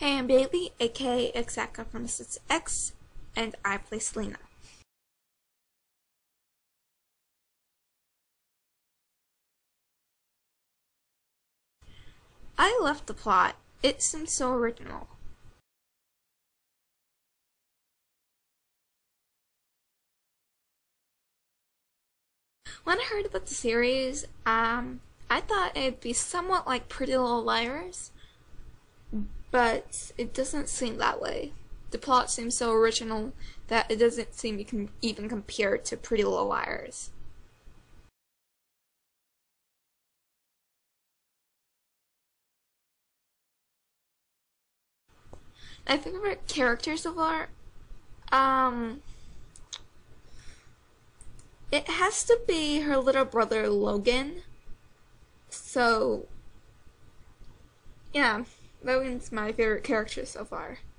Hey, I'm Bailey, aka Exacta from Mrs. X, and I play Selena. I left the plot. It seemed so original. When I heard about the series, I thought it'd be somewhat like Pretty Little Liars, but it doesn't seem that way. The plot seems so original that it doesn't seem you can even compare it to Pretty Little Liars. My favorite character so far, it has to be her little brother Logan. So, yeah, Logan's my favorite character so far.